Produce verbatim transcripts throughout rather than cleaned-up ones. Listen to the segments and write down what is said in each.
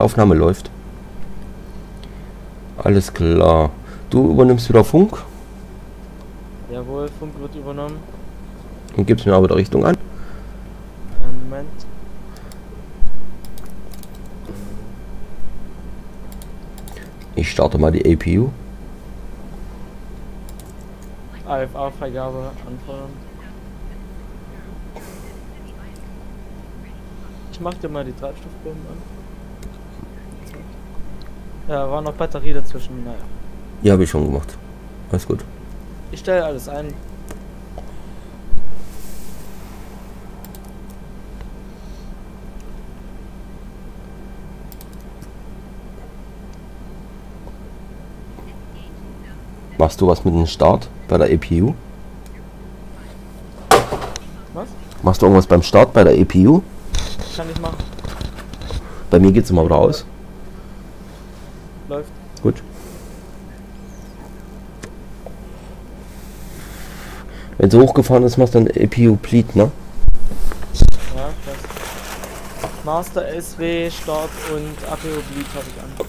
Aufnahme läuft. Alles klar. Du übernimmst wieder Funk. Jawohl, Funk wird übernommen. Und gibst mir aber die Richtung an. Einen Moment. Ich starte mal die A P U. A F A-Freigabe anfordern. Ich mach dir mal die Treibstoffbomben an. Ja, war noch Batterie dazwischen. Naja. Ja, habe ich schon gemacht. Alles gut. Ich stelle alles ein. Machst du was mit dem Start bei der A P U? Was? Machst du irgendwas beim Start bei der A P U? Kann ich machen. Bei mir geht es immer wieder aus. Läuft. Gut. Wenn sie hochgefahren ist, machst du dann A P U Bleed, ne? Ja, das. Master S W, Start und A P U Bleed habe ich an.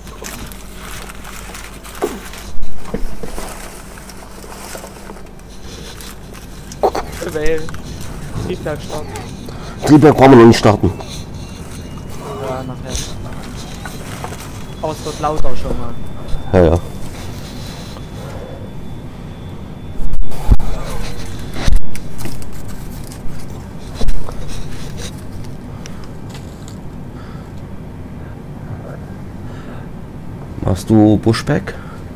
Weil Triebwerk starten. Triebwerk brauchen wir noch nicht starten. Ja, nachher. Aber es wird lauter schon mal. Ja, ja. Machst du Pushback?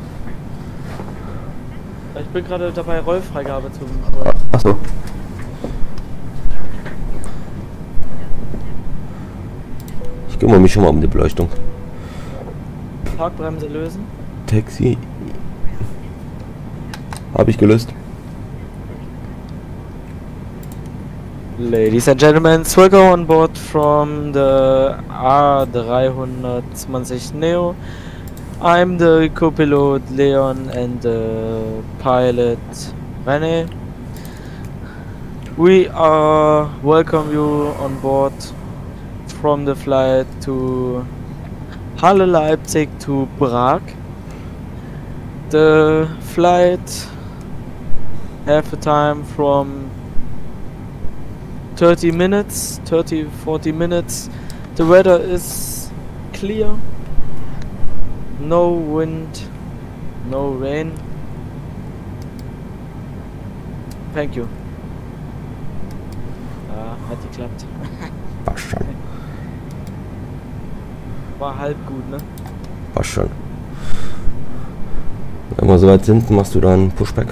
Ich bin gerade dabei, Rollfreigabe zu Ah, achso. Ich kümmere mich schon mal um die Beleuchtung. Parkbremse lösen. Taxi. Habe ich gelöst. Ladies and gentlemen, welcome on board from the A drei zwanzig Neo. I'm the co-pilot Leon and the pilot René. We are welcome you on board from the flight to Halle Leipzig to Prag. The flight have a time from thirty minutes, thirty forty minutes. The weather is clear. No wind, no rain. Thank you. Ja, hat geklappt. Passt schon. War halb gut, ne? Passt schon. Wenn wir soweit sind, machst du dann Pushback.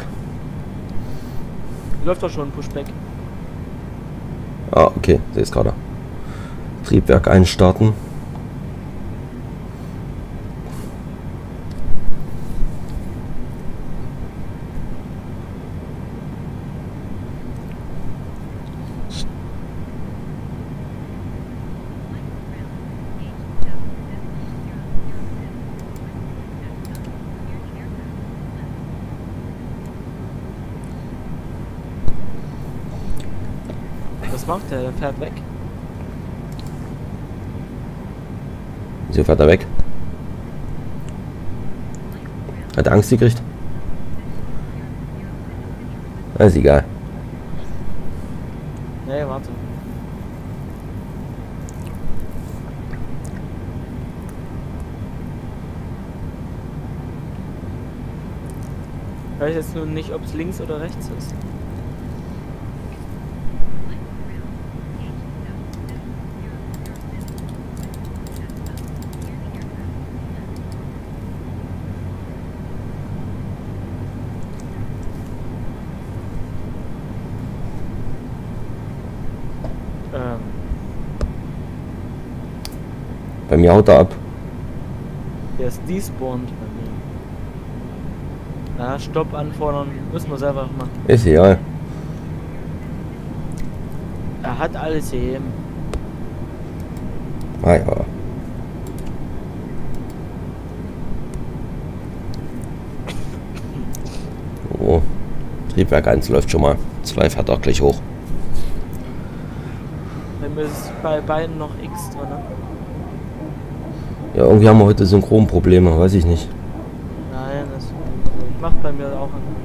Läuft doch schon Pushback. Ah, okay, sehe es gerade. Triebwerk einstarten. Was macht der? Der fährt weg. Wieso fährt er weg? Hat er Angst gekriegt? Ist egal. Nee, warte. Ich weiß jetzt nur nicht, ob es links oder rechts ist. Ähm. Bei mir haut er ab. Der ist despawned bei mir. Ja, Stopp anfordern, müssen wir selber machen. Ist egal. Er hat alles gegeben. Ah ja. Oh. Triebwerk eins läuft schon mal. zwei fährt auch gleich hoch. Bei mir ist bei beiden noch X drin. Ja, irgendwie haben wir heute Synchronprobleme, weiß ich nicht. Nein, das macht bei mir auch an.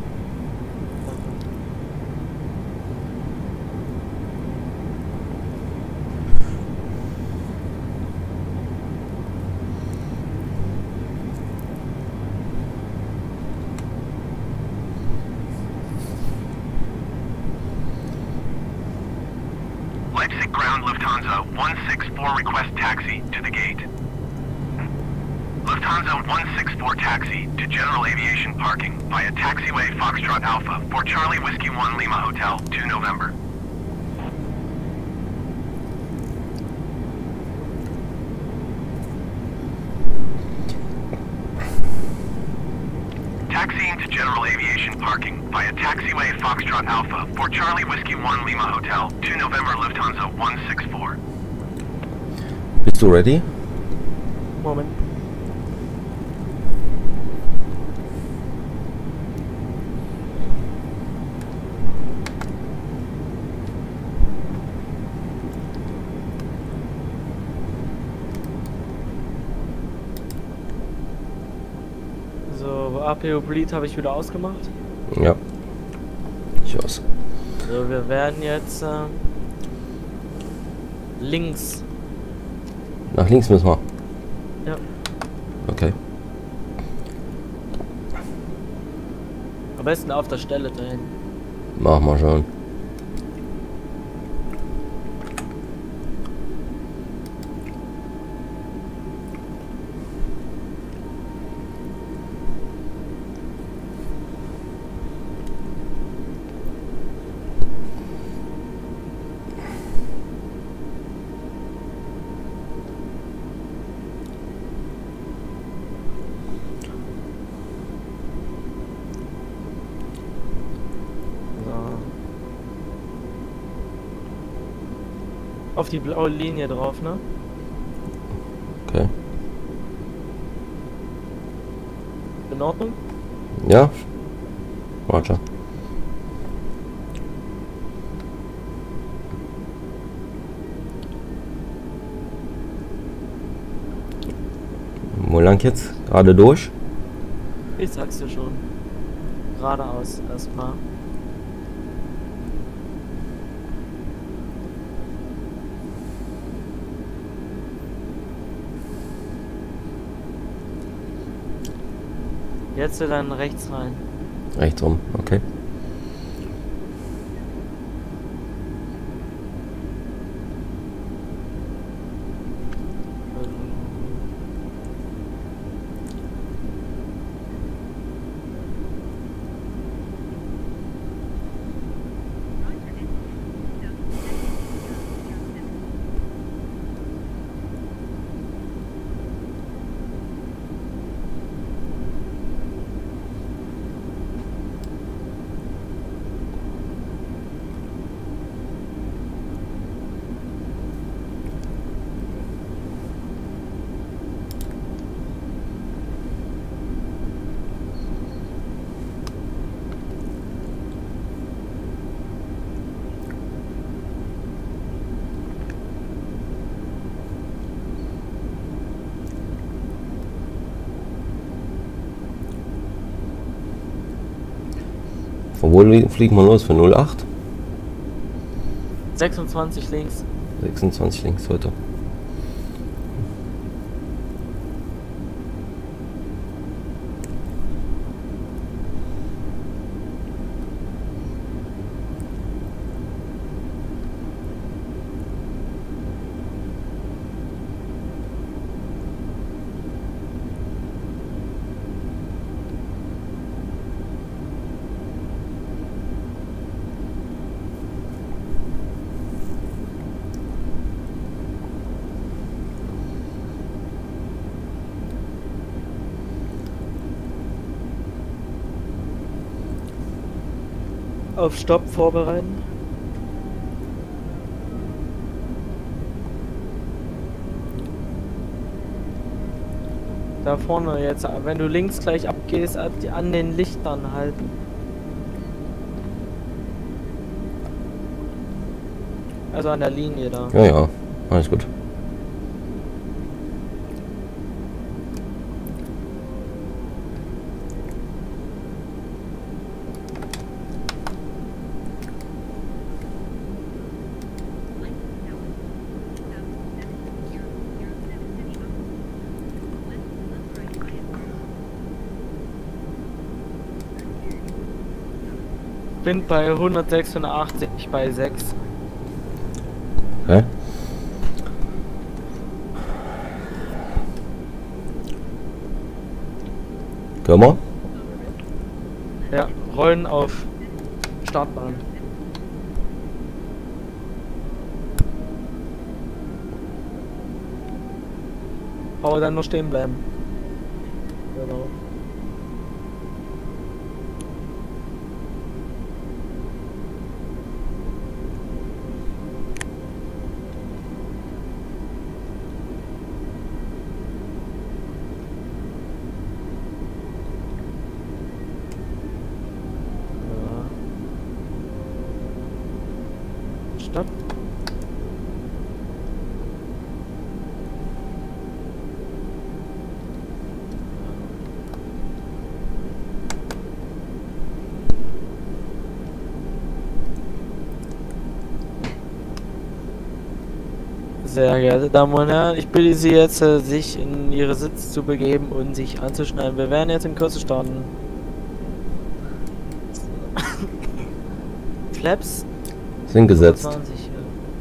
Leipzig ground Lufthansa one six four request taxi to the gate. Lufthansa one six four taxi to general aviation parking via taxiway Foxtrot Alpha for Charlie Whiskey one Lima Hotel to November. Taxiing to general aviation parking via taxiway Foxtrot Alpha for Charlie Whiskey one Lima Hotel to November Lufthansa one six four. Bist du ready? Moment. So, A P Oblique habe ich wieder ausgemacht. Ja. Ich aus. So, wir werden jetzt äh, links. Nach links müssen wir. Ja. Okay. Am besten auf der Stelle dahin. Machen wir schon. Auf die blaue Linie drauf, ne? Okay. In Ordnung? Ja. Roger. Wo lang jetzt? Gerade durch? Ich sag's dir schon. Geradeaus erstmal. Jetzt dann rechts rein. Rechts rum, okay. Von wo fliegen wir los? Für null acht? sechsundzwanzig links. sechsundzwanzig links heute. Auf Stopp vorbereiten. Da vorne jetzt, wenn du links gleich abgehst, an den Lichtern halten. Also an der Linie da. Ja, ja, alles gut. bin bei hundertsechsundachtzig bei sechs. Hä? Können wir? Ja, rollen auf Startbahn. Aber dann noch stehen bleiben. Genau. Stopp. Sehr geehrte Damen und Herren, ich bitte Sie jetzt, äh, sich in Ihre Sitz zu begeben und sich anzuschneiden. Wir werden jetzt in Kürze starten. Flaps? Sind gesetzt. zwanzig, ja.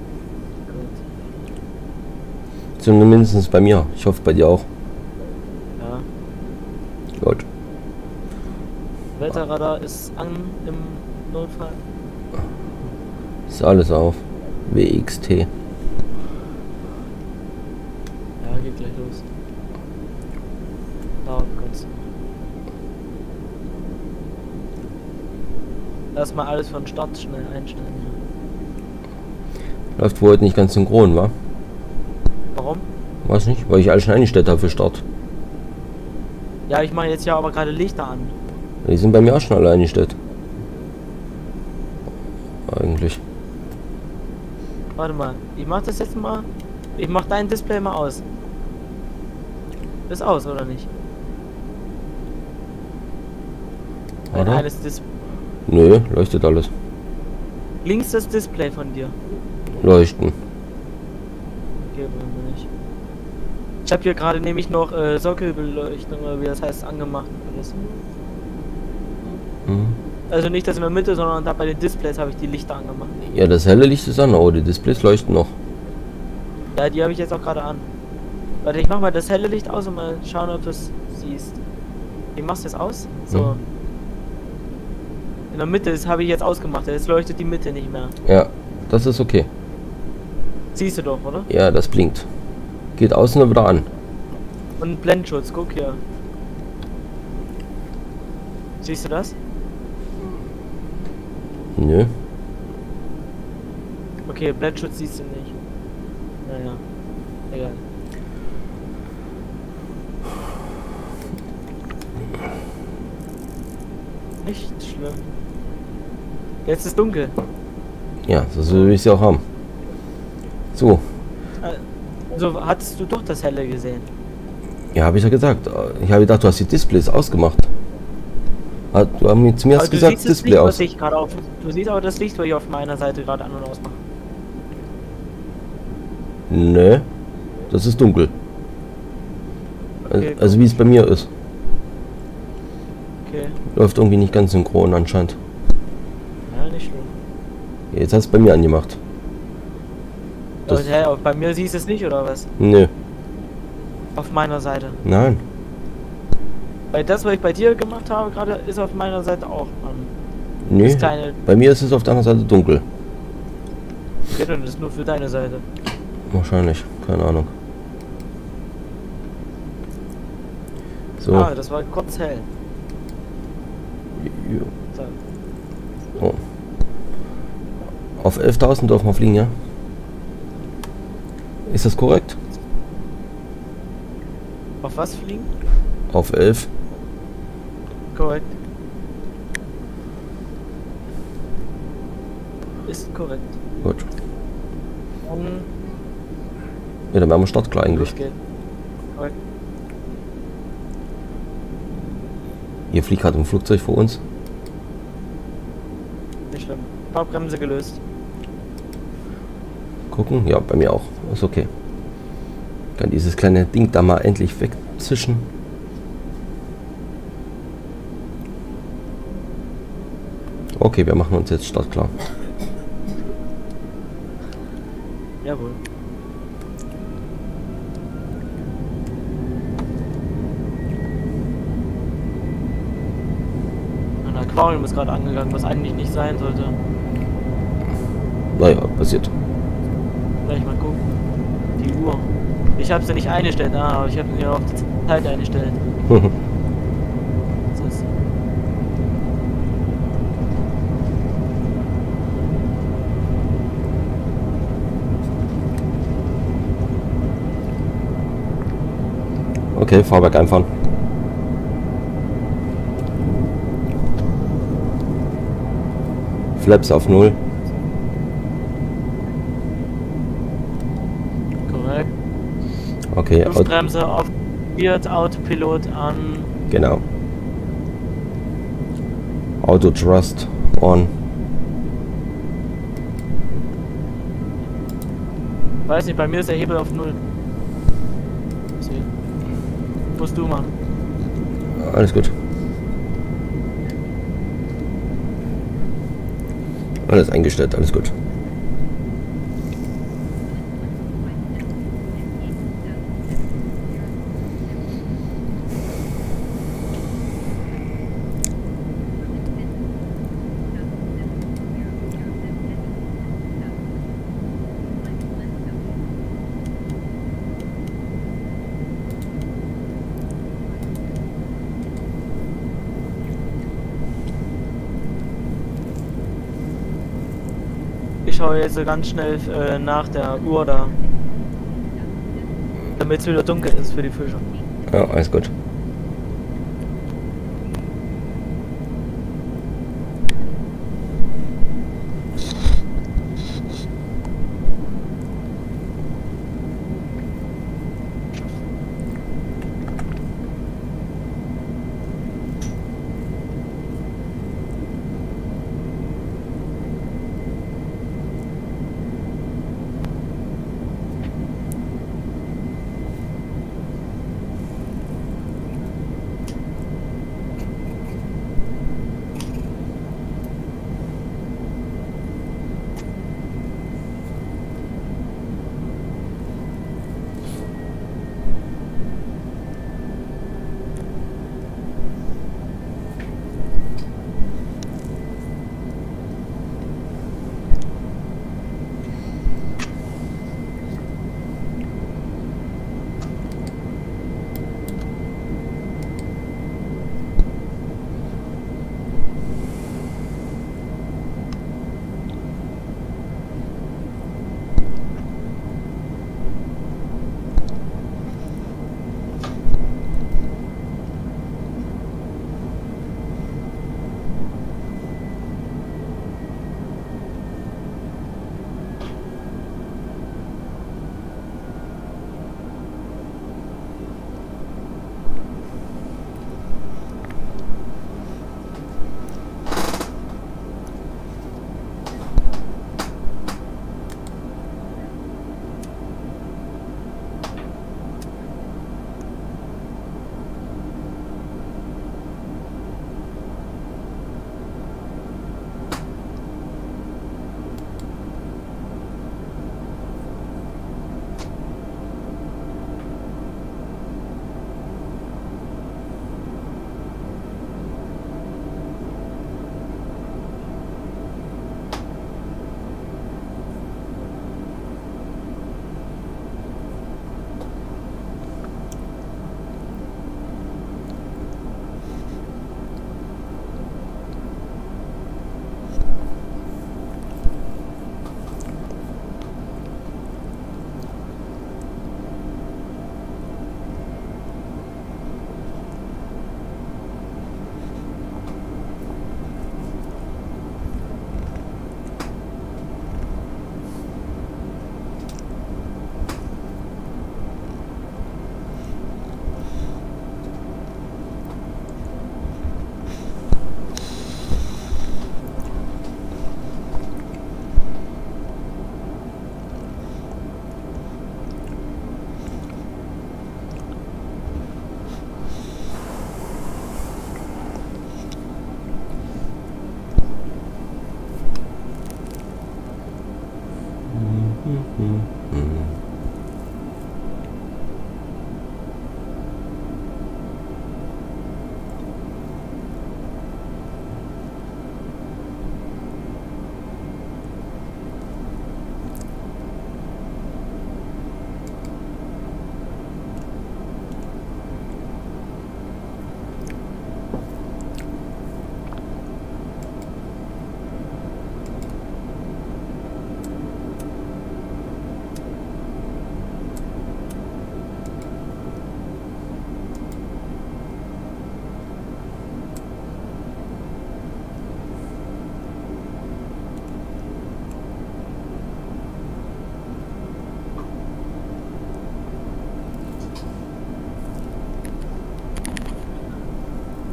Gut. Zumindest bei mir. Ich hoffe bei dir auch. Ja. Gut. Wetterradar ist an im Notfall. Ist alles auf. W X T. Ja, geht gleich los. Dauert kurz. Lass mal alles von Start schnell einstellen. Ja. Läuft wohl heute nicht ganz synchron, wa? Warum? Weiß nicht, weil ich alles schon eingestellt habe für Start. Ja, ich mache jetzt ja aber gerade Lichter an. Die sind bei mir auch schon alle eingestellt. Eigentlich. Warte mal, ich mach das jetzt mal. Ich mach dein Display mal aus. Ist aus, oder nicht? Ein Oder? eines Dis Nö, leuchtet alles. Links das Display von dir. Leuchten. Okay, wollen wir nicht. Ich habe hier gerade nämlich noch äh, Sockelbeleuchtung, oder wie das heißt, angemacht. Alles. Mhm. Also nicht das in der Mitte, sondern da bei den Displays habe ich die Lichter angemacht. Ja, das helle Licht ist an, aber die Displays leuchten noch. Ja, die habe ich jetzt auch gerade an. Warte, ich mach mal das helle Licht aus und mal schauen, ob du es siehst. Ich mach's jetzt aus. So. Mhm. In der Mitte, das habe ich jetzt ausgemacht. Jetzt leuchtet die Mitte nicht mehr. Ja, das ist okay. Siehst du doch, oder? Ja, das blinkt. Geht außen wieder an. Und Blendschutz, guck hier. Siehst du das? Nö. Okay, Blendschutz siehst du nicht. Naja, egal. Nicht schlimm. Jetzt ist dunkel. Ja, so will ich sie auch haben. So. Also hattest du doch das helle gesehen. Ja, habe ich ja gesagt. Ich habe gedacht, du hast die Displays ausgemacht. Hat, du hast mir zu mir Aber hast du gesagt, siehst das Display Licht, aus. was ich gerade auf. Du siehst aber das Licht, was ich auf meiner Seite gerade an und aus mache. Nö. Das ist dunkel. Okay, also wie es bei mir ist. Okay. Läuft irgendwie nicht ganz synchron anscheinend. Ja, nicht schlimm. Jetzt hast du es bei mir angemacht. Aber, Das- hä, bei mir siehst du es nicht, oder was? Nö. Auf meiner Seite. Nein. Weil das, was ich bei dir gemacht habe, gerade ist auf meiner Seite auch an. Nö. Das kleine. Bei mir ist es auf der anderen Seite dunkel. Okay, dann ist es nur für deine Seite. Wahrscheinlich. Keine Ahnung. So. Ah, das war kurz hell. Jo. So. Oh. Auf elftausend dürfen wir fliegen, ja? Ist das korrekt? Auf was fliegen? Auf elf. Korrekt. Ist korrekt. Gut. Dann Ja, dann wären wir startklar eigentlich. los geht's. Korrekt. Hier fliegt gerade ein Flugzeug vor uns. Nicht schlimm. Fahrbremse gelöst. Gucken. Ja, bei mir auch. Ist okay. Kann dieses kleine Ding da mal endlich wegzischen. Okay, wir machen uns jetzt startklar. Jawohl. Ein Aquarium ist gerade angegangen, was eigentlich nicht sein sollte. Naja, passiert. Gleich mal gucken. Die Uhr. Ich habe sie nicht eingestellt, ah, aber ich habe sie auf die Zeit eingestellt. Das ist Okay, Fahrwerk einfahren. Flaps auf null. korrekt. Okay, Auto, Luftbremse auf wird Autopilot an. genau. Auto Thrust on. Weiß nicht, bei mir ist der Hebel auf null. Deswegen. Musst du machen. Alles gut. Alles eingestellt, alles gut. Ich schaue jetzt so ganz schnell äh, nach der Uhr da. Damit es wieder dunkel ist für die Fische. Ja, alles gut.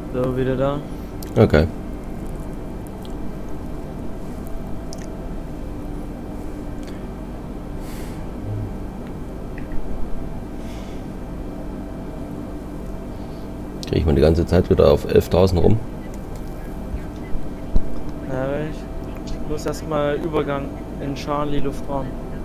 So, wieder da. Okay. Kriege ich mal die ganze Zeit wieder auf elftausend rum. Ja, ich muss erstmal Übergang in Charlie Luftraum.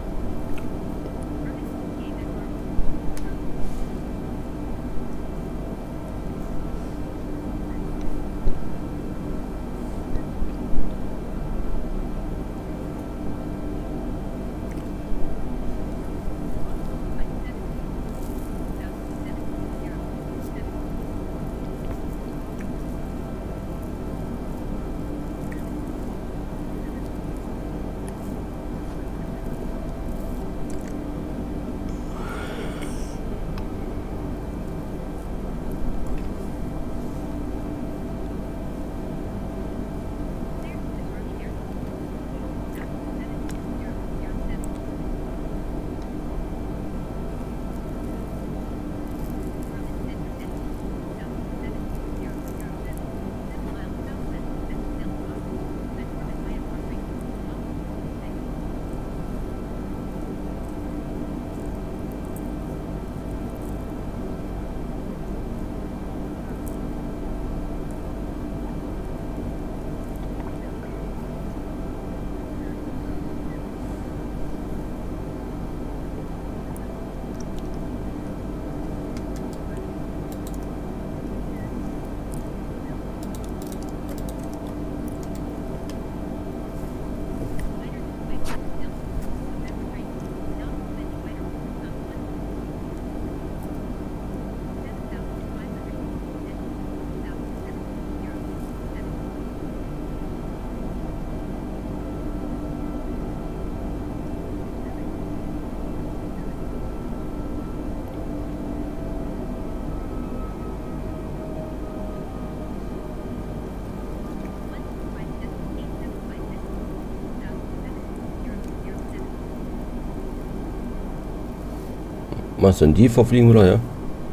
Was denn die verfliegen oder ja?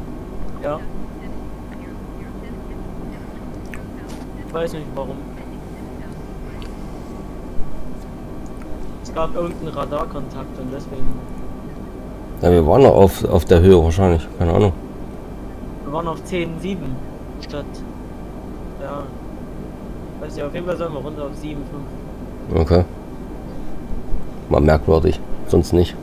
Ja. Ich weiß nicht warum. Es gab irgendeinen Radarkontakt und deswegen. Ja, wir waren noch auf, auf der Höhe wahrscheinlich, keine Ahnung. Wir waren auf zehn Komma sieben statt. Ja. Weiß nicht, auf jeden Fall sollen wir runter auf sieben Komma fünf. Okay. Mal merkwürdig, sonst nicht.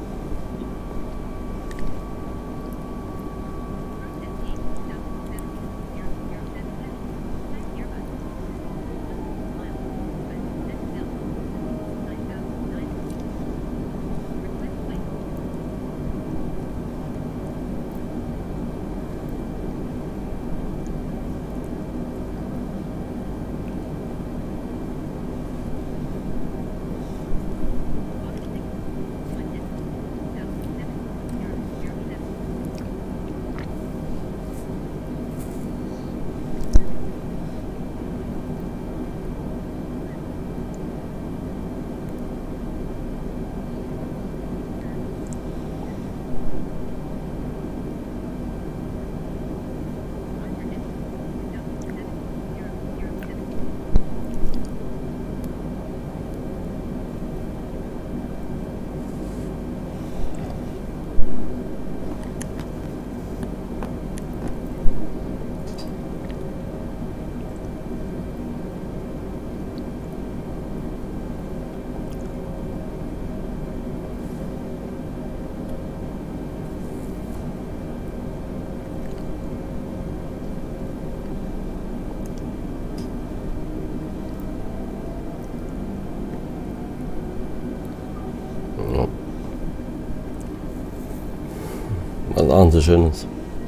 Was sagen Sie Schönes?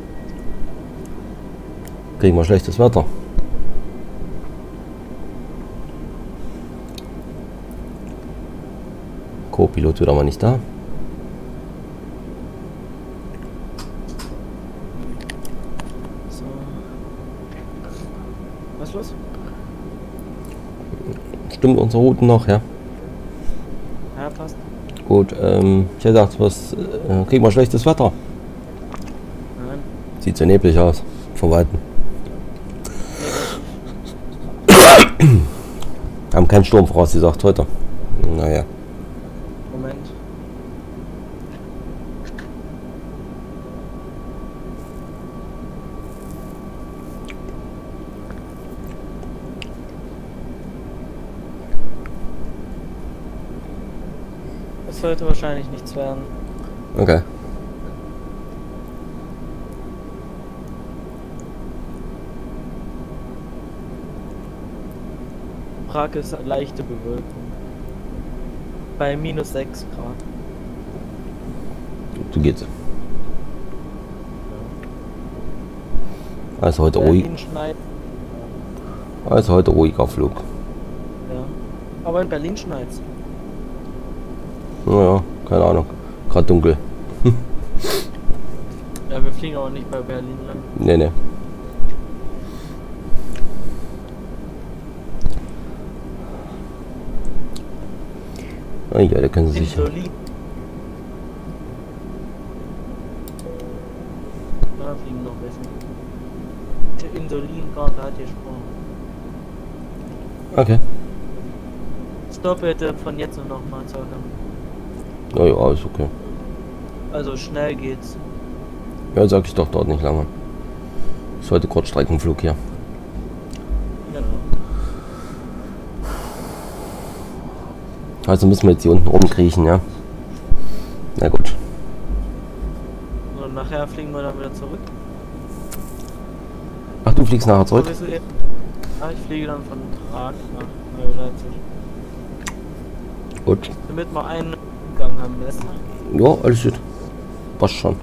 Kriegen wir schlechtes Wetter. Co-Pilot wieder mal nicht da. So. Was ist los? Stimmt unsere Routen noch, ja? Ja, passt. Gut, ähm, ich hätte gedacht, was, äh, kriegen wir schlechtes Wetter? Nein. Sieht so neblig aus, von Weitem. Nee, Haben keinen Sturm vorausgesagt heute. Naja. Moment. Das sollte wahrscheinlich nichts werden. Okay. Prag ist leichte Bewölkung. Bei minus sechs Grad. So geht's. Also heute ruhig. Berlin schneit. Also heute ruhiger Flug. Ja. Aber in Berlin schneit's. Naja, keine Ahnung. Gerade dunkel. Ja, wir fliegen aber nicht bei Berlin lang. Nee, nee. Ah ja, da können sie sich. Insolin. Da fliegen noch welche. Insolin gerade hat gesprochen. Okay. Stop bitte von jetzt und noch mal circa. Ja, ja, ist okay. Also schnell geht's. Ja, sag ich doch, dort nicht lange. Ist heute Kurzstreckenflug hier. Genau. Also müssen wir jetzt hier unten rumkriechen, ja? Na gut. Und nachher fliegen wir dann wieder zurück. Ach, du fliegst nachher zurück? So, ja, ich fliege dann von Prag nach Leipzig. Gut. Damit wir einen Gang haben, besser. Ja, alles gut. Passt schon.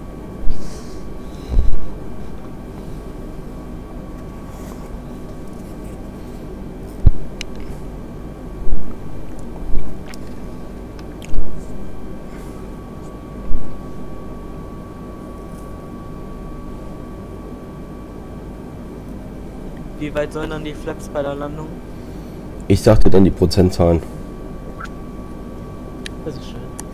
Wie weit sollen dann die Flaps bei der Landung? Ich sag dir dann die Prozentzahlen. Das ist schön.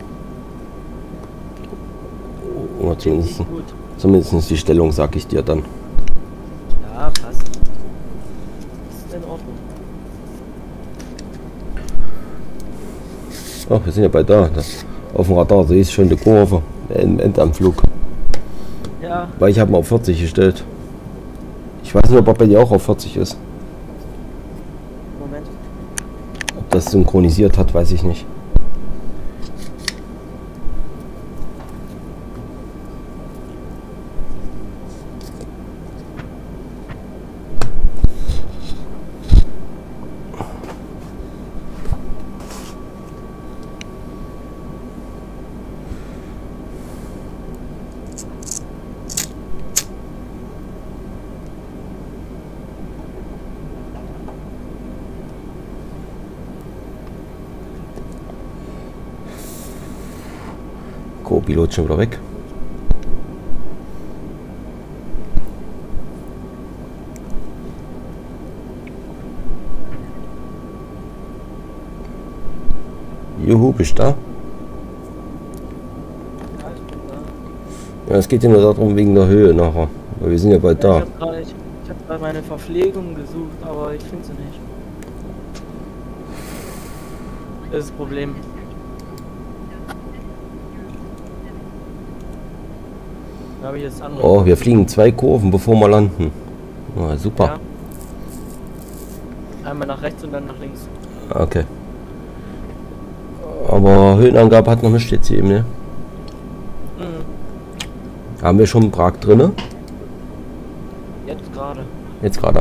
Oder zumindest, Richtig gut. zumindest die Stellung sag ich dir dann. Ja, passt. Ist in Ordnung. Ach, wir sind ja bald da. Das, auf dem Radar sehe ich schon die Kurve. End, End am Flug. Ja, Weil ich habe mal auf vierzig gestellt. Ich weiß nicht, ob er bei dir auch auf vierzig ist. Moment. Ob das synchronisiert hat, weiß ich nicht. Co-Pilot schon wieder weg. Juhu, bist du da? Ja, ich bin da. Ja, es geht ja nur darum wegen der Höhe nachher. Weil wir sind ja bald Ja, da. ich habe gerade ich, ich hab grad meine Verpflegung gesucht, aber ich finde sie nicht. Das ist das Problem. Da habe ich jetzt andere. Oh, wir fliegen zwei Kurven, bevor wir landen. Ah, super. Ja. Einmal nach rechts und dann nach links. Okay. Aber Höhenangabe hat noch nicht jetzt eben, ne? Mhm. Haben wir schon Prag drinne? Jetzt gerade. Jetzt gerade.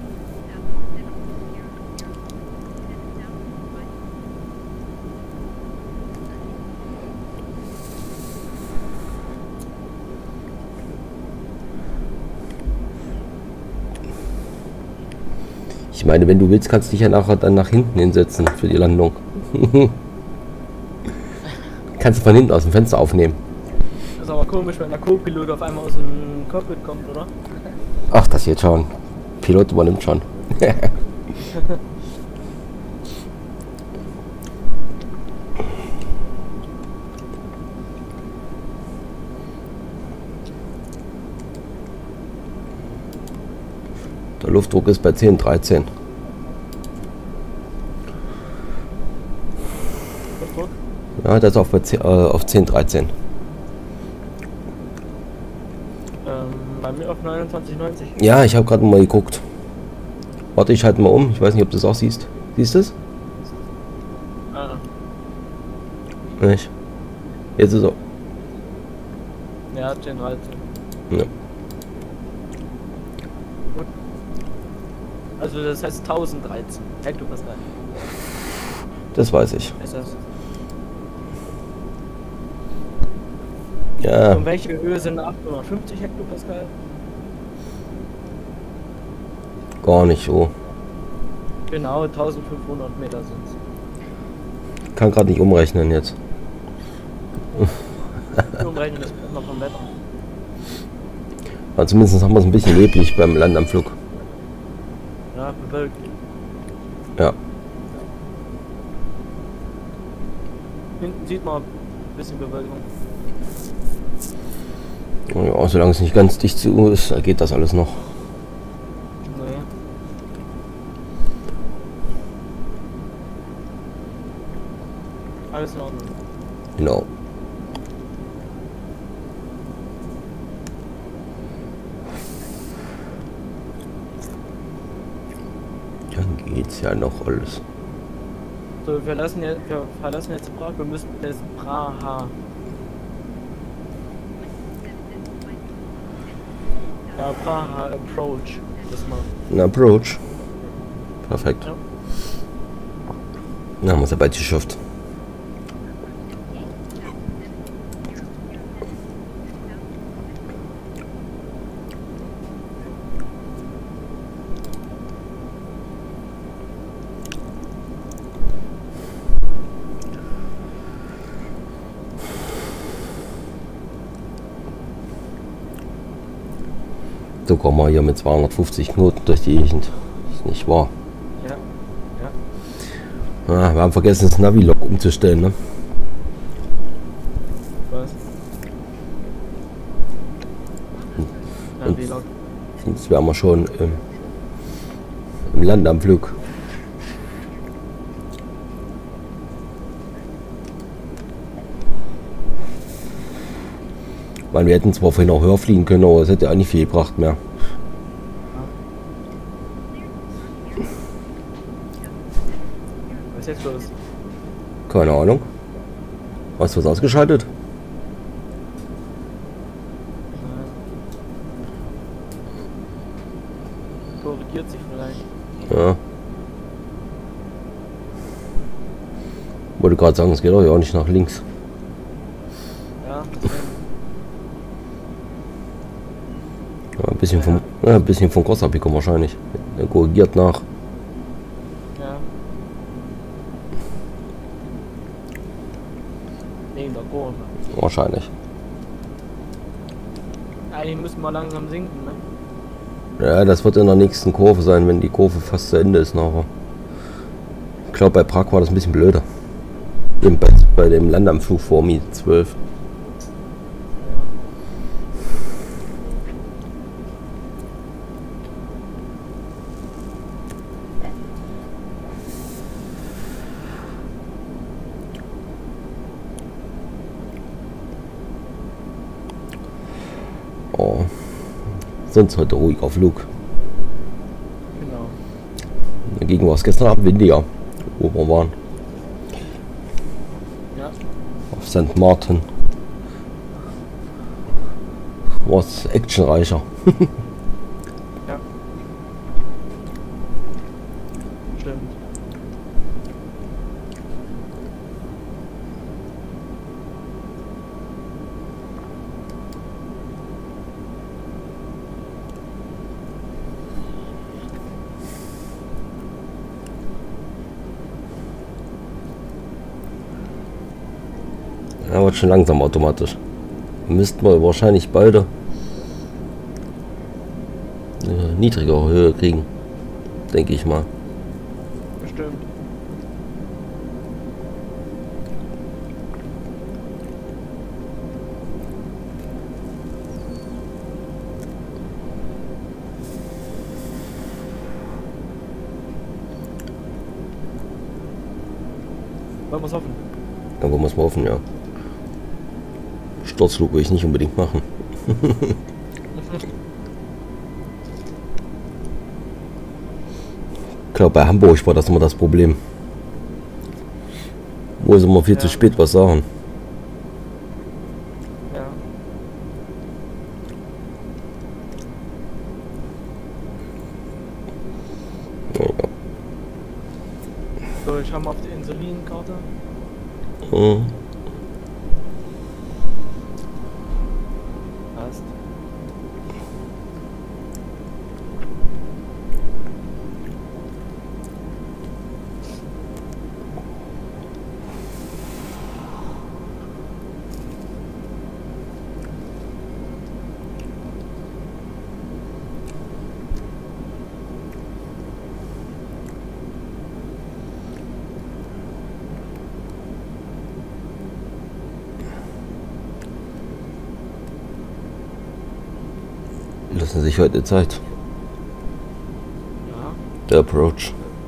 Ich meine, wenn du willst, kannst du dich ja nachher dann nach hinten hinsetzen für die Landung. Kannst du von hinten aus dem Fenster aufnehmen. Das ist aber komisch, wenn der Co-Pilot auf einmal aus dem Cockpit kommt, oder? Ach, das jetzt schon. Pilot übernimmt schon. Der Luftdruck ist bei zehn, dreizehn. Ah, das ist auf, zehn, äh, auf zehn, dreizehn. Ähm, bei mir auf neunundzwanzig neunzig. Ja, ich habe gerade mal geguckt. Warte, ich halte mal um. Ich weiß nicht, ob du es auch siehst. Siehst du es? Ah, Nicht. Jetzt ist er. ja, zehn dreizehn. Ja. Also das heißt tausenddreizehn Hektopascal. Das weiß ich. Ist das? Ja, Und welche Höhe sind achthundertfünfzig Hektopascal? gar nicht so. Genau, eintausendfünfhundert Meter sind es. Kann gerade nicht umrechnen jetzt. Umrechnen das noch vom Wetter. Aber zumindest haben wir es ein bisschen neblig beim Landanflug. Ja, bewölkt. Ja. Hinten sieht man ein bisschen Bewölkung. Ja, solange es nicht ganz dicht zu ist, geht das alles noch. Nee. Alles in Ordnung. Genau. Dann geht's ja noch alles. So, wir verlassen jetzt, wir verlassen jetzt Prag, wir müssen jetzt Praha. Ja, Praha Approach. Das mal. Ein Approach. Perfekt. Ja. Dann haben wir es ja bald geschafft. So kommen wir hier mit zweihundertfünfzig Knoten durch die Gegend. Ist nicht wahr. Ja. Ah, wir haben vergessen, das Navi-Log umzustellen, ne? Was? Ja, wie laut? Sonst wären wir schon im, im Landanflug. Weil wir hätten zwar vorhin auch höher fliegen können, aber es hätte auch nicht viel gebracht mehr. Was ist jetzt los? Keine Ahnung. Hast du was ausgeschaltet? Korrigiert sich vielleicht. Ja. Wollte gerade sagen, es geht doch ja auch nicht nach links. Ja, Ja, ein bisschen vom, ja, ein bisschen vom Kurs abgekommen wahrscheinlich. Er korrigiert nach. ja. Wegen der Kurve. Wahrscheinlich. Eigentlich müssen wir langsam sinken, ne? Ja, das wird in der nächsten Kurve sein, wenn die Kurve fast zu Ende ist nachher. Ich glaube, bei Prag war das ein bisschen blöder. Eben bei, bei dem Landanflug vor Mi zwölf. Oh. Sonst heute ruhiger Flug. Genau. Dagegen war es gestern Abend windiger, wo wir waren. Ja. Auf Sankt Martin. War es actionreicher. Ja. Stimmt. Ja, wird schon langsam automatisch. Müssten wir wahrscheinlich beide eine niedrigere Höhe kriegen. Denke ich mal. Bestimmt. Wollen wir es hoffen? Aber muss man hoffen, ja. Sturzflug will ich nicht unbedingt machen. Ich glaube, bei Hamburg war das immer das Problem. Wo sie immer viel Ja. zu spät was sagen. Ja. Ja, ja. So, ich habe auf die Insulinkarte. Mhm. Passt. Lassen sich heute Zeit. Ja. Der Approach.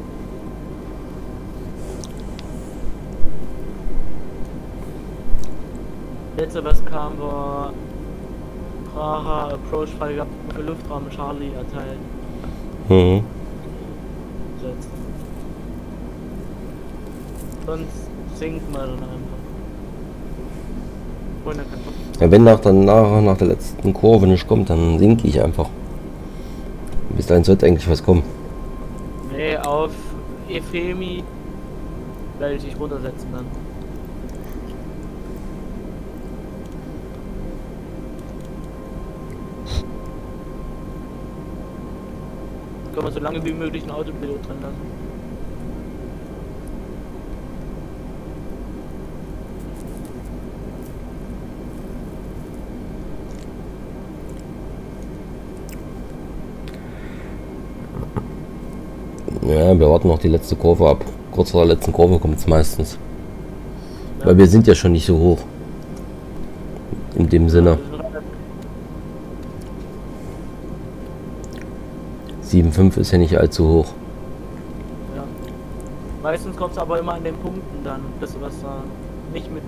Letzte, was kam, war Praha Approach Freigabe für Luftraum Charlie erteilt. Mhm. Jetzt. Sonst sinken wir dann einfach. Ohne kein Problem. Ja, wenn nach, dann nach, nach der letzten Kurve nicht kommt, dann sinke ich einfach. Bis dahin sollte eigentlich was kommen. Nee, auf Efemi werde ich dich runtersetzen dann. Können wir so lange wie möglich einen Autopilot drin lassen. Ja, wir warten noch die letzte Kurve ab. Kurz vor der letzten Kurve kommt es meistens. Ja. Weil wir sind ja schon nicht so hoch. In dem Sinne. sieben Komma fünf ist ja nicht allzu hoch. Ja. Meistens kommt es aber immer an den Punkten dann, dass du was da nicht mit.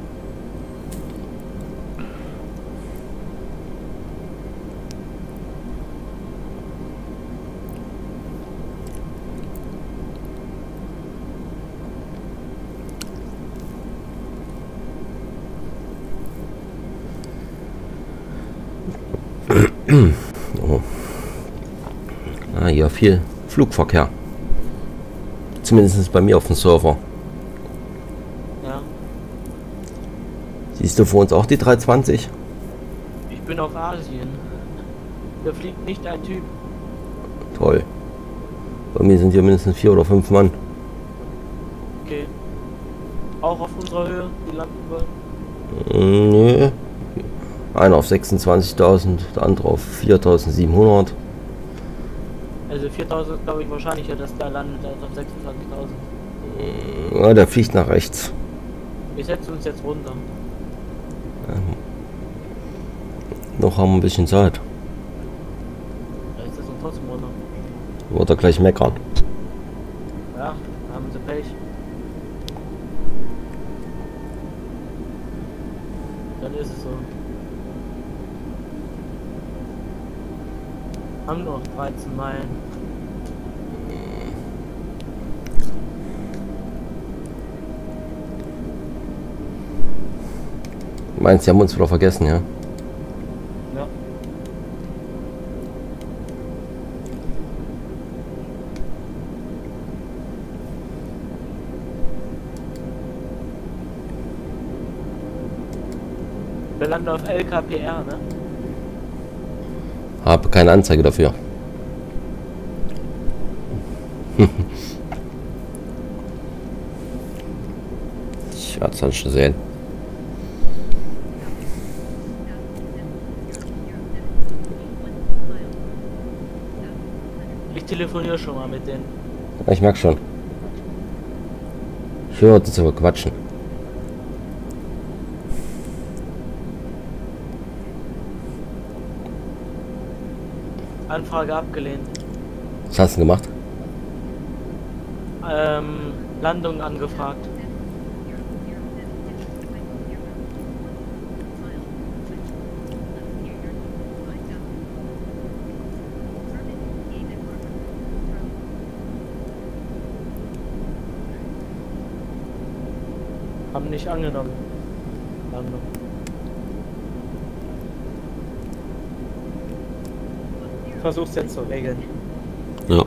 Oh. Ah, ja, viel Flugverkehr. Zumindest bei mir auf dem Server. Ja. Siehst du vor uns auch die dreihundertzwanzig? Ich bin auf Asien. Da fliegt nicht ein Typ. Toll. Bei mir sind hier mindestens vier oder fünf Mann. Okay. Auch auf unserer Höhe, die landen wollen. Mm, Nö. Einer auf sechsundzwanzigtausend, der andere auf viertausendsiebenhundert. Also viertausend glaube ich wahrscheinlicher, dass der landet als auf sechsundzwanzigtausend. Ja, der fliegt nach rechts. Wir setzen uns jetzt runter. Noch haben wir ein bisschen Zeit. Da ist das uns trotzdem runter. Wird er gleich meckern. Ja, da haben sie Pech. Dann ist es so. Haben noch dreizehn Meilen. Meinst du, die haben uns wieder vergessen, ja? Ja. Wir landen auf L K P R, ne? Habe keine Anzeige dafür. Ich werde es dann schon sehen. Ich telefoniere schon mal mit denen. Ja, ich merke schon. Ich höre das aber quatschen. Anfrage abgelehnt. Was hast du denn gemacht? Ähm, Landung angefragt. Haben nicht angenommen. Landung. Versuch's jetzt zu regeln. Ja.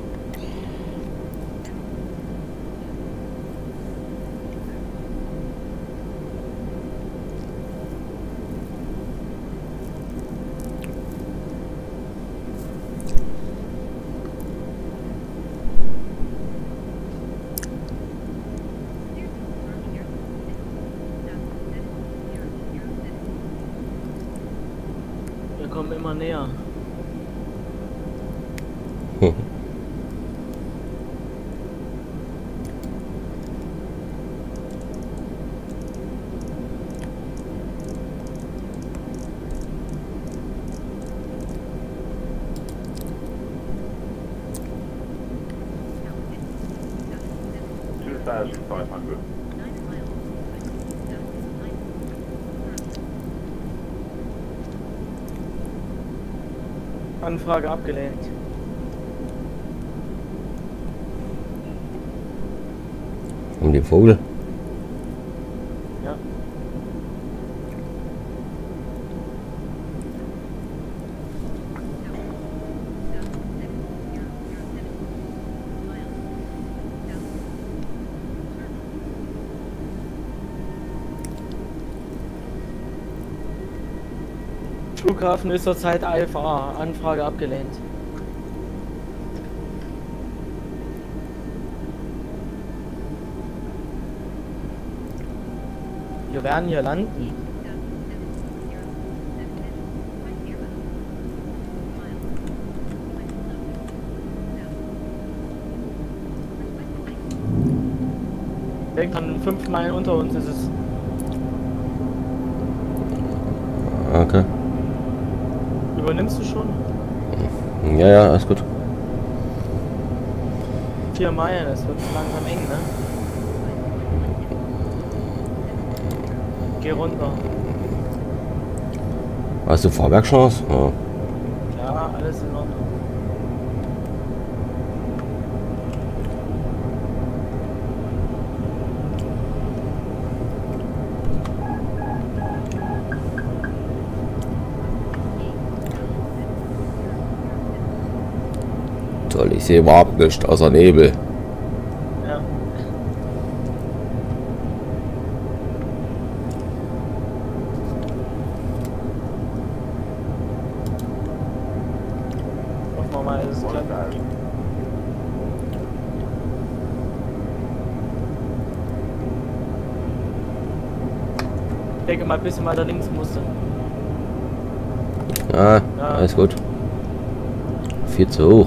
Wir kommen immer näher. Hm. two thousand five hundred. Anfrage abgelehnt. Um den Vogel. Ja. Flughafen ist zurzeit I F A. Anfrage abgelehnt. Wir werden hier landen. Denk an fünf Meilen unter uns ist es. Okay. Übernimmst du schon? Ja, ja, alles gut. Vier Meilen, das wird langsam eng, ne? Geh runter. Hast du Fahrwerkschance? Ja. Ja, alles in Ordnung. Toll, ich sehe überhaupt nichts außer Nebel. Ja. Hoffen wir mal, es klappt. Ich denke mal, ein bisschen weiter links musste. Ja, Ja. alles gut. Viel zu hoch.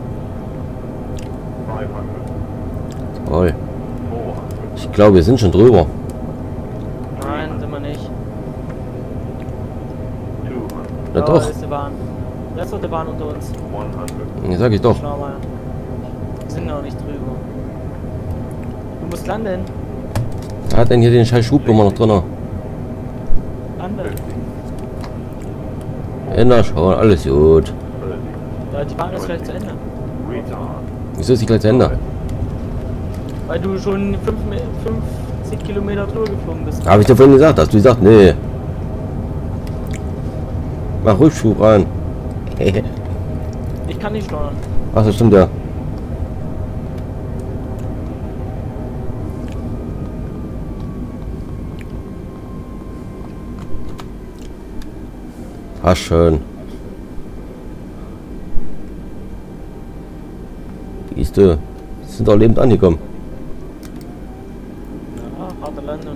five hundred. Toll. four hundred. Ich glaube, wir sind schon drüber. Nein, sind wir nicht. two hundred. Na Da doch, ist die Bahn. Da ist doch die Bahn unter uns. one hundred. ja, sag ich doch. Schau mal. Wir sind noch nicht drüber. Du musst landen. Wer hat denn hier den scheiß Schubnummer noch drin? Landen. Änder schon, alles gut. thirty. Ja, die Bahn ist gleich zu Ende. Retard. Wieso ist die gleich zu Ende? Weil du schon fünf, fünfzig Kilometer drüber geflogen bist. Habe ich dir vorhin gesagt, hast du gesagt, nee. Mach Rückschub rein. Ich kann nicht steuern. Ach, das stimmt ja. Ah, schön. Siehst du, sind doch lebend angekommen. Ja, harte Landung.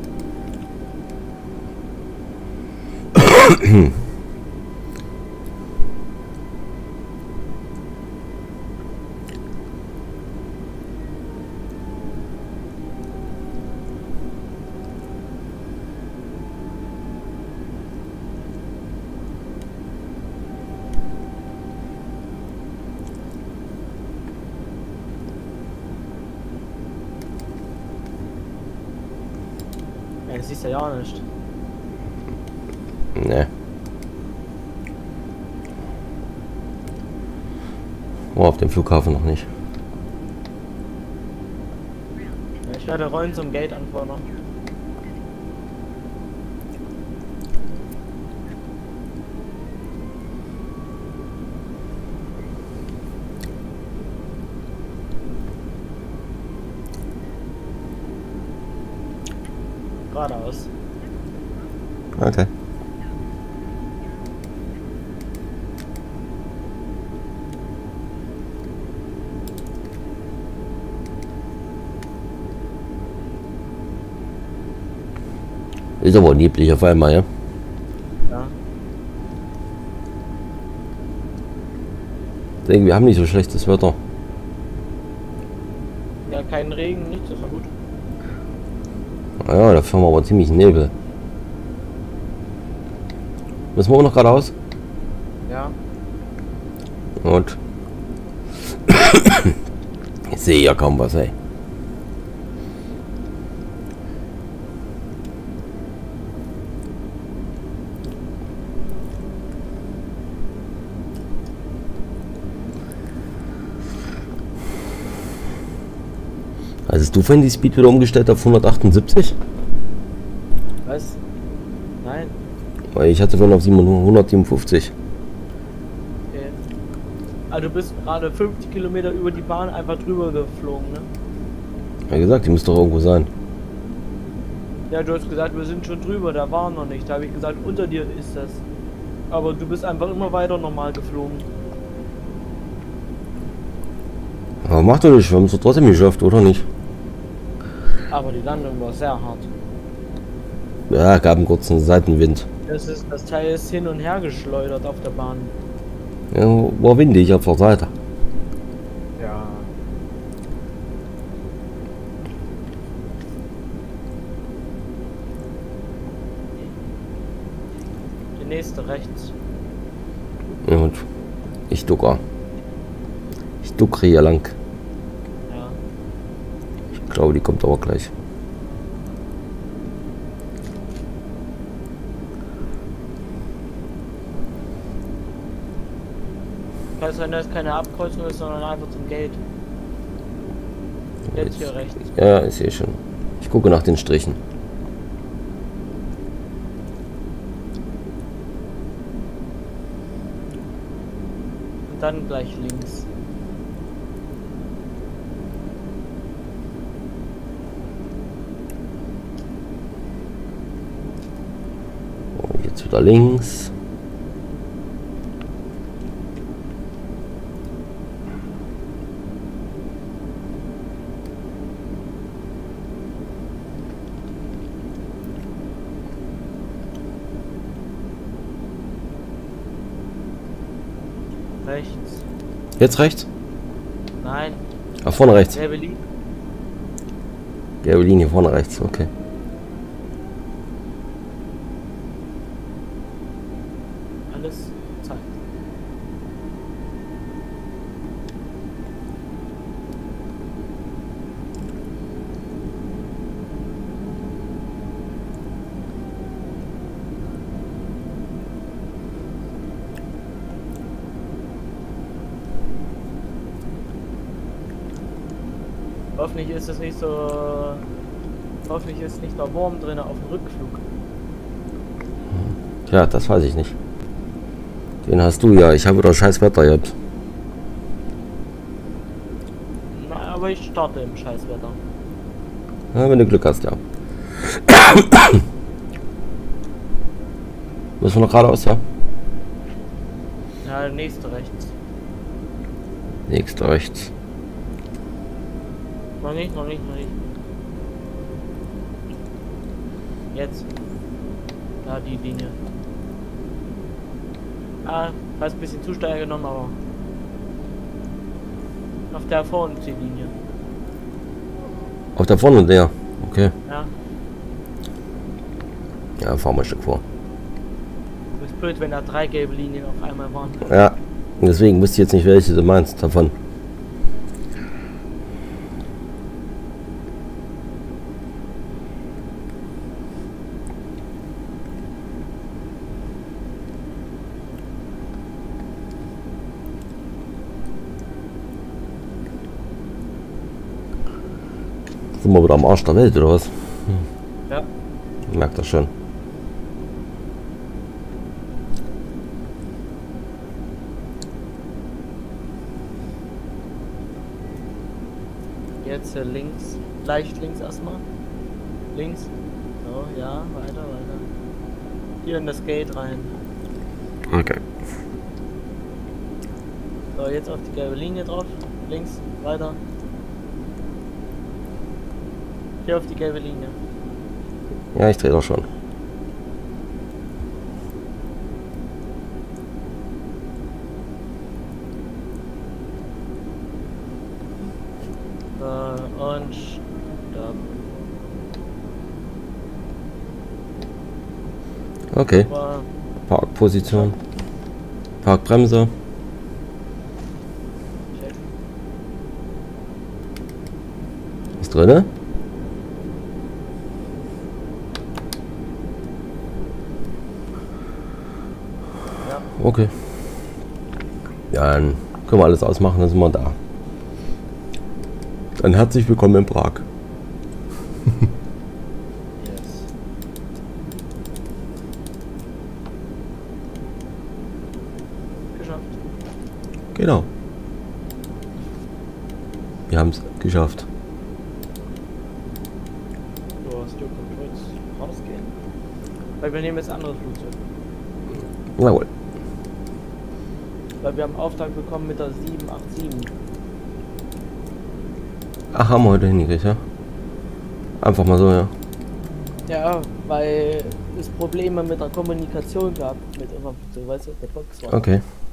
Ja, das siehst du ja auch nicht. Ne. Oh, auf dem Flughafen noch nicht. Ja, ich werde Rollen zum Gate anfordern. geradeaus. Okay. Ist aber neblig auf einmal, ja? Ja. Ich denke, wir haben nicht so schlechtes Wetter. Ja, kein Regen, nichts, das war gut. Ja, da fahren wir aber ziemlich Nebel. Müssen wir auch noch geradeaus? Ja. Und ich sehe ja kaum was, ey. Also hast du vorhin die Speed wieder umgestellt auf hundertachtundsiebzig? Was? Nein. Weil ich hatte vorhin auf hundertsiebenundfünfzig. Okay. Also du bist gerade fünfzig Kilometer über die Bahn einfach drüber geflogen, ne? Ja gesagt, die muss doch irgendwo sein. Ja, du hast gesagt, wir sind schon drüber, da war noch nicht. Da habe ich gesagt, unter dir ist das. Aber du bist einfach immer weiter normal geflogen. Aber macht doch nicht, wir haben es doch trotzdem geschafft, oder nicht? Aber die Landung war sehr hart. Ja, gab einen kurzen Seitenwind. Das ist, das Teil ist hin und her geschleudert auf der Bahn. Ja, war windig auf der Seite. Ja. Die nächste rechts. Ja, und ich ducke. Ich ducke hier lang. Ja. Ich glaube, die kommt aber gleich. Kann sein, dass keine Abkreuzung ist, sondern einfach zum Gate. Jetzt hier rechts. Ja, ich sehe schon. Ich gucke nach den Strichen. Und dann gleich links. Und jetzt wieder links. Rechts. Jetzt rechts? Nein. Ah, vorne rechts. Gelbe Linie. Gelbe Linie, vorne rechts, okay. Alles Zeit. Hoffentlich ist es nicht so. Hoffentlich ist nicht der Wurm drin auf dem Rückflug. Ja, das weiß ich nicht. Den hast du ja. Ich habe wieder scheiß Wetter jetzt. Na, aber ich starte im Scheißwetter. Ja, wenn du Glück hast, ja. Müssen wir noch geradeaus, ja? Ja, nächste rechts. Nächster rechts. Noch nicht, noch nicht, noch nicht. Jetzt. Da die Linie. Ah, hast ein bisschen zu steil genommen, aber auf der vorne die Linie. Auf der vorne der. Okay. Ja. Ja, fahren wir ein Stück vor. Du bist blöd, wenn da drei gelbe Linien auf einmal waren. Ja. Deswegen wüsste ich jetzt nicht, welche du meinst davon. Sind wir wieder am Arsch der Welt, oder was? Ja. Merkt das schon. Jetzt äh, links. Leicht links erstmal. Links. So, ja, weiter, weiter. Hier in das Gate rein. Okay. So, jetzt auf die gelbe Linie drauf. Links, weiter. Hier auf die gelbe Linie. Ja, ich drehe doch schon. So, und stopp. Okay. Super. Parkposition. Parkbremse. Check. Ist drinne? Ja. Okay. Ja, dann können wir alles ausmachen, dann sind wir da. Dann herzlich willkommen in Prag. Yes. Geschafft. Genau. Wir haben es geschafft. So, hast du kurz rausgehen. Weil wir nehmen jetzt ein anderes Flugzeug. Jawohl. Weil wir haben Auftrag bekommen mit der sieben acht sieben. Ach, haben wir heute hingekriegt, ja? Einfach mal so, ja. Ja, weil es Probleme mit der Kommunikation gab mit unserem Flugzeug, weißt du, der Volkswagen. Okay.